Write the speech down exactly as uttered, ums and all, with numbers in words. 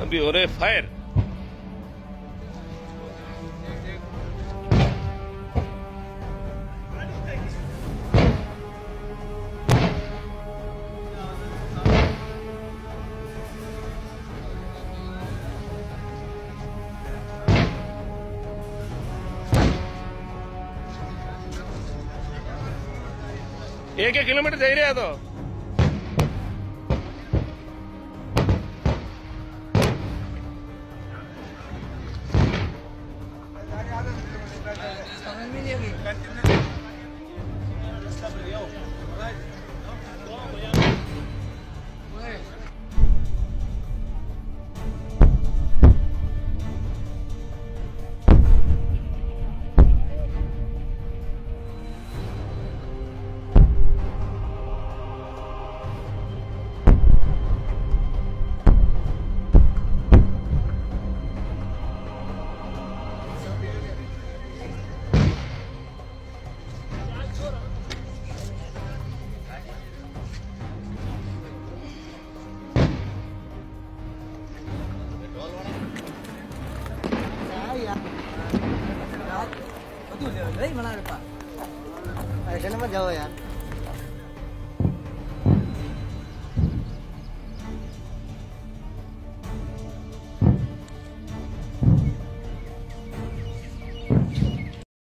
अभी हो रहे फायर। एक एक किलोमीटर जा रहा तो Betul dia. Dari mana lupa? Ay, sana mah jauh ya.